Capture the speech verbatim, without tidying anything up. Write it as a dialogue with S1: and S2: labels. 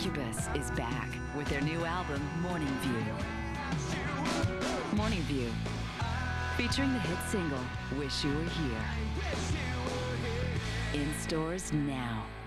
S1: Incubus is back with their new album, Morning View. Morning View, featuring the hit single, Wish You Were Here. In stores now.